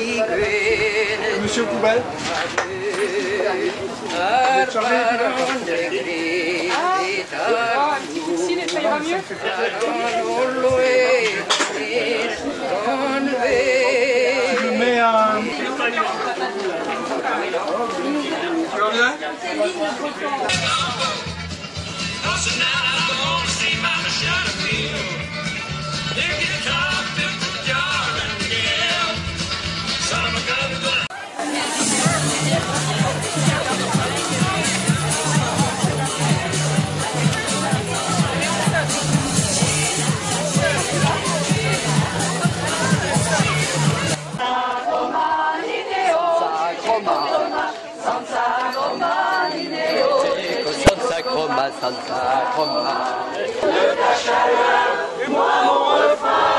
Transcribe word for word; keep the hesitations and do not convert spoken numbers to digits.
Monsieur Poubelle. Ah, difficile et ça ira mieux. Je mets un... Tu vas bien? Santa Roma. De ta chaleur, moi mon refrain.